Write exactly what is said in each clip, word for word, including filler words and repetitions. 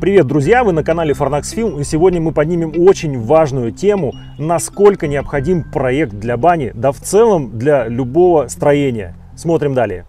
Привет, друзья! Вы на канале Fornax Film, и сегодня мы поднимем очень важную тему, насколько необходим проект для бани, да в целом для любого строения. Смотрим далее.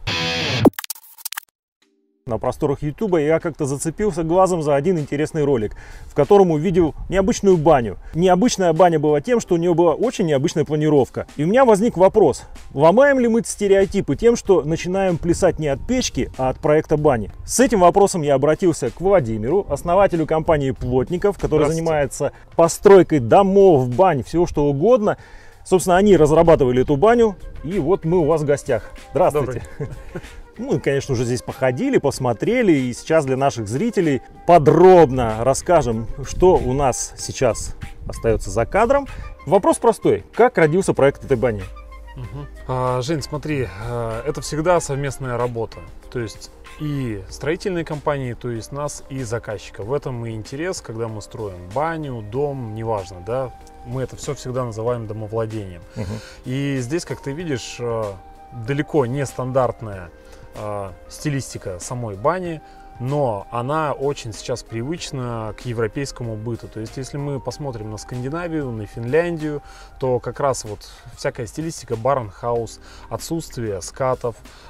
На просторах YouTube я как-то зацепился глазом за один интересный ролик, в котором увидел необычную баню. Необычная баня была тем, что у нее была очень необычная планировка. И у меня возник вопрос, ломаем ли мы стереотипы тем, что начинаем плясать не от печки, а от проекта бани? С этим вопросом я обратился к Владимиру, основателю компании Плотников, который занимается постройкой домов, бань, всего что угодно. Собственно, они разрабатывали эту баню, и вот мы у вас в гостях. Здравствуйте! Мы, конечно, уже здесь походили, посмотрели, и сейчас для наших зрителей подробно расскажем, что у нас сейчас остается за кадром. Вопрос простой. Как родился проект этой бани? Угу. А, Жень, смотри, это всегда совместная работа. То есть и строительные компании, то есть нас, и заказчика. В этом и интерес, когда мы строим баню, дом, неважно, да, мы это все всегда называем домовладением. Угу. И здесь, как ты видишь, далеко не стандартная стилистика самой бани, но она очень сейчас привычна к европейскому быту. То есть, если мы посмотрим на Скандинавию, на Финляндию, то как раз вот всякая стилистика барнхаус, отсутствие скатов,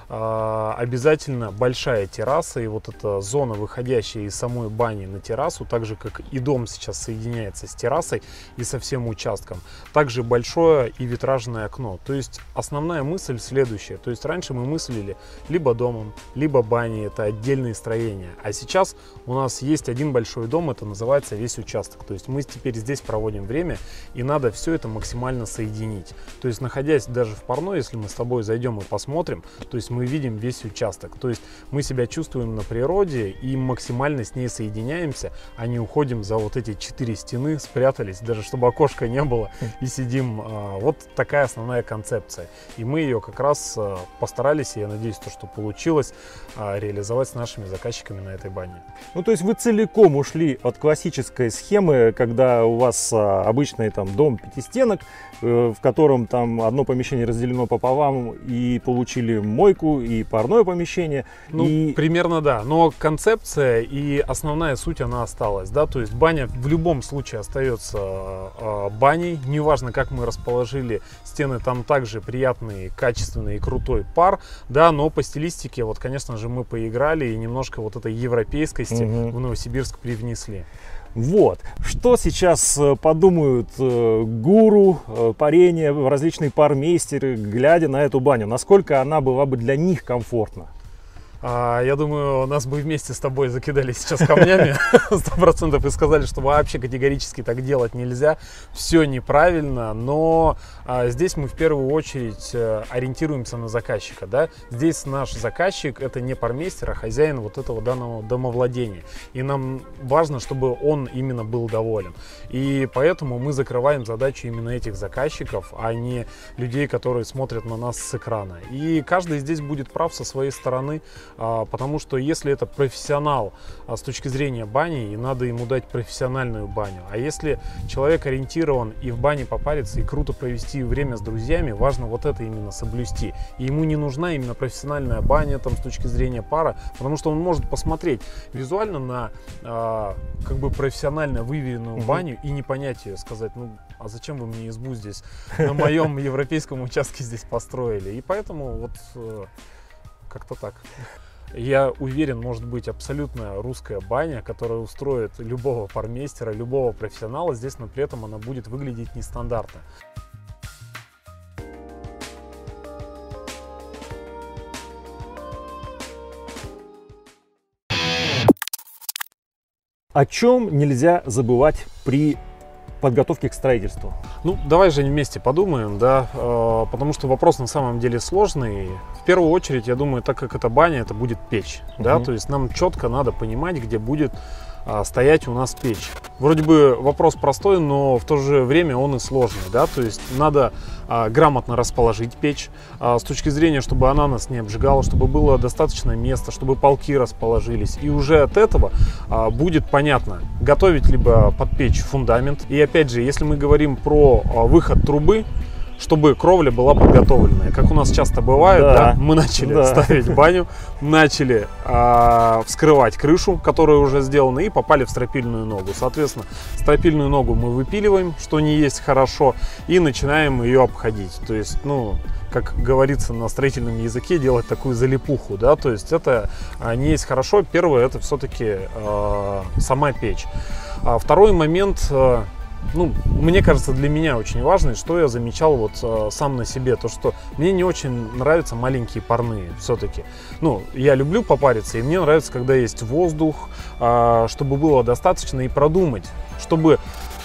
обязательно большая терраса, и вот эта зона, выходящая из самой бани на террасу, так же как и дом сейчас соединяется с террасой и со всем участком, также большое и витражное окно. То есть основная мысль следующая. То есть раньше мы мыслили либо домом, либо баней, это отдельные строения. А сейчас у нас есть один большой дом, это называется весь участок. То есть мы теперь здесь проводим время, и надо все это максимально соединить. То есть, находясь даже в парной, если мы с тобой зайдем и посмотрим, то есть мы видим весь участок. То есть мы себя чувствуем на природе и максимально с ней соединяемся, а не уходим за вот эти четыре стены, спрятались, даже чтобы окошка не было, и сидим. Вот такая основная концепция. И мы ее как раз постарались, и я надеюсь, то, что получилось, реализовать с нашими заказчиками на этой бане. Ну, то есть вы целиком ушли от классической схемы, когда у вас а, обычный там дом пятистенок, э, в котором там одно помещение разделено пополам, и получили мойку и парное помещение. Ну, и... примерно да, но концепция и основная суть, она осталась, да, то есть баня в любом случае остается э, баней, неважно, как мы расположили стены, там также приятный, качественный и крутой пар, да, но по стилистике, вот, конечно же, мы поиграли и немножко вот этой европейскости угу. в Новосибирск привнесли. Вот, что сейчас подумают э, гуру, э, парения, различные пармейстеры, глядя на эту баню, насколько она была бы для них комфортна? А, я думаю, нас бы вместе с тобой закидали сейчас камнями сто процентов и сказали, что вообще категорически так делать нельзя, все неправильно, но а, здесь мы в первую очередь а, ориентируемся на заказчика, да? Здесь наш заказчик — это не пармейстер, а хозяин вот этого данного домовладения, и нам важно, чтобы он именно был доволен, и поэтому мы закрываем задачу именно этих заказчиков, а не людей, которые смотрят на нас с экрана, и каждый здесь будет прав со своей стороны. Потому что если это профессионал с точки зрения бани, и надо ему дать профессиональную баню. А если человек ориентирован и в бане попариться, и круто провести время с друзьями, важно вот это именно соблюсти. И ему не нужна именно профессиональная баня там, с точки зрения пара, потому что он может посмотреть визуально на а, как бы профессионально выверенную mm-hmm. баню и не понять ее, сказать, ну а зачем вы мне избу здесь на моем европейском участке здесь построили. И поэтому вот как-то так. Я уверен, может быть абсолютно русская баня, которая устроит любого пармейстера, любого профессионала здесь, но при этом она будет выглядеть нестандартно. О чем нельзя забывать при подготовке к строительству? Ну, давай же вместе подумаем, да, э, потому что вопрос на самом деле сложный. В первую очередь, я думаю, так как это баня, это будет печь, uh-huh. да, то есть нам четко надо понимать, где будет э, стоять у нас печь. Вроде бы вопрос простой, но в то же время он и сложный, да, то есть надо э, грамотно расположить печь э, с точки зрения, чтобы она нас не обжигала, чтобы было достаточно места, чтобы полки расположились, и уже от этого э, будет понятно, готовить либо под печь фундамент. И опять же, если мы говорим про э, выход трубы, чтобы кровля была подготовленная. Как у нас часто бывает, да. Да, мы начали да. ставить баню, начали а, вскрывать крышу, которая уже сделана, и попали в стропильную ногу. Соответственно, стропильную ногу мы выпиливаем, что не есть хорошо, и начинаем ее обходить. То есть, ну, как говорится на строительном языке, делать такую залипуху, да, то есть это не есть хорошо. Первое, это все-таки э, сама печь. А второй момент, э, ну, мне кажется, для меня очень важный, что я замечал вот э, сам на себе, то, что мне не очень нравятся маленькие парные все-таки. Ну, я люблю попариться, и мне нравится, когда есть воздух, э, чтобы было достаточно, и продумать, чтобы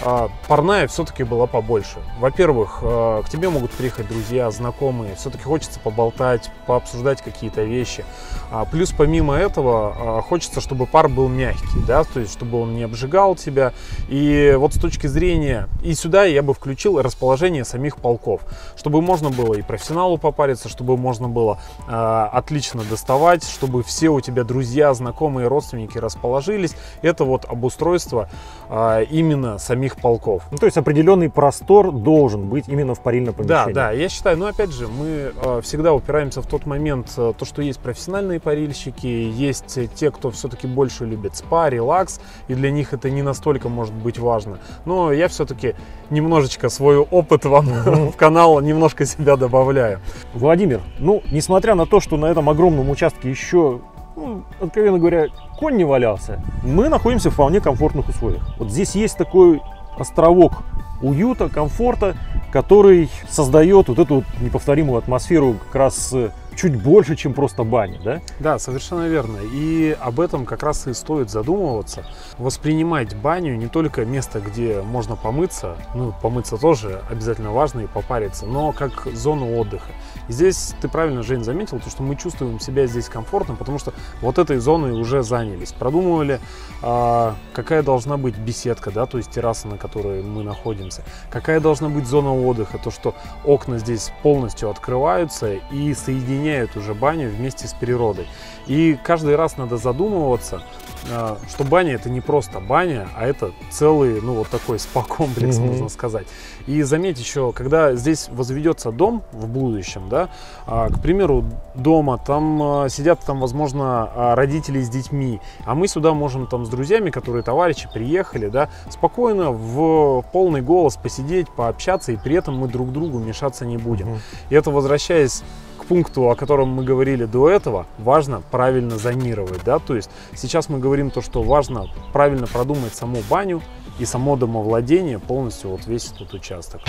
парная все-таки была побольше. Во-первых, к тебе могут приехать друзья, знакомые, все-таки хочется поболтать, пообсуждать какие-то вещи. Плюс помимо этого хочется, чтобы пар был мягкий, да, то есть чтобы он не обжигал тебя. И вот с точки зрения, и сюда я бы включил расположение самих полков, чтобы можно было и профессионалу попариться, чтобы можно было э, отлично доставать, чтобы все у тебя друзья, знакомые, родственники расположились. Это вот обустройство э, именно самих полков. Ну, то есть определенный простор должен быть именно в парильном помещении. Да, да, я считаю, но опять же, мы э, всегда упираемся в тот момент, э, то, что есть профессиональные парильщики, есть те, кто все-таки больше любит спа, релакс, и для них это не настолько может быть важно. Но я все-таки немножечко свой опыт вам в канал, немножко себя добавляю. Владимир, ну, несмотря на то, что на этом огромном участке еще, ну, откровенно говоря, конь не валялся, мы находимся в вполне комфортных условиях. Вот здесь есть такой островок уюта, комфорта, который создает вот эту вот неповторимую атмосферу как раз чуть больше, чем просто баня, да? Да, совершенно верно. И об этом как раз и стоит задумываться. Воспринимать баню не только место, где можно помыться, ну, помыться тоже обязательно важно и попариться, но как зону отдыха. И здесь ты правильно, Жень, заметил, то, что мы чувствуем себя здесь комфортно, потому что вот этой зоной уже занялись. Продумывали, а, какая должна быть беседка, да, то есть терраса, на которой мы находимся, какая должна быть зона отдыха, то, что окна здесь полностью открываются и соединяют уже баню вместе с природой. И каждый раз надо задумываться, что баня — это не просто баня, а это целый, ну, вот такой спа-комплекс, mm-hmm. можно сказать. И заметь еще, когда здесь возведется дом в будущем, да, к примеру, дома, там сидят, там, возможно, родители с детьми, а мы сюда можем там с друзьями, которые товарищи приехали, да, спокойно в полный голос посидеть, пообщаться, и при этом мы друг другу мешаться не будем. Mm-hmm. И это, возвращаясь к пункту, о котором мы говорили до этого, важно правильно зонировать, да, то есть сейчас мы говорим то, что важно правильно продумать саму баню и само домовладение, полностью вот весь этот участок.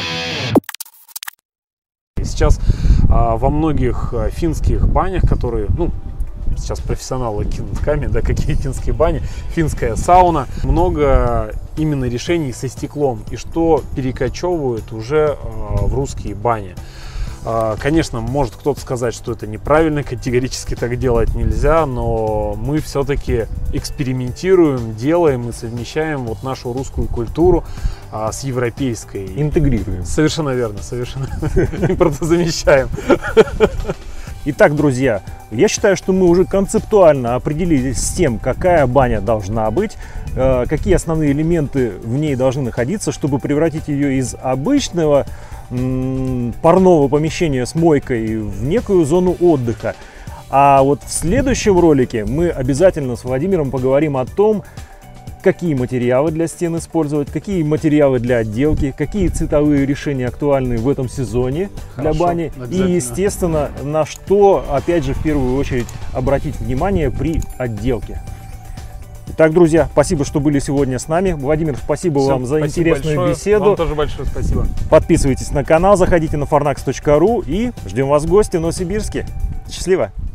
И сейчас а, во многих а, финских банях, которые, ну, сейчас профессионалы кинут камень, да, какие финские бани, финская сауна, много именно решений со стеклом, и что перекочевывают уже а, в русские бани. Конечно, может кто-то сказать, что это неправильно, категорически так делать нельзя, но мы все-таки экспериментируем, делаем и совмещаем вот нашу русскую культуру а, с европейской. Интегрируем. Совершенно верно, совершенно. Импортозамещаем. Итак, друзья, я считаю, что мы уже концептуально определились с тем, какая баня должна быть, какие основные элементы в ней должны находиться, чтобы превратить ее из обычного парного помещения с мойкой в некую зону отдыха. А вот в следующем ролике мы обязательно с Владимиром поговорим о том, какие материалы для стен использовать, какие материалы для отделки, какие цветовые решения актуальны в этом сезоне. Хорошо, для бани. И, естественно, на что, опять же, в первую очередь обратить внимание при отделке. Итак, друзья, спасибо, что были сегодня с нами. Владимир, спасибо Все, вам за спасибо интересную большое. беседу. Вам тоже большое спасибо. Подписывайтесь на канал, заходите на форнакс точка ру и ждем вас в гости в Новосибирске. Счастливо!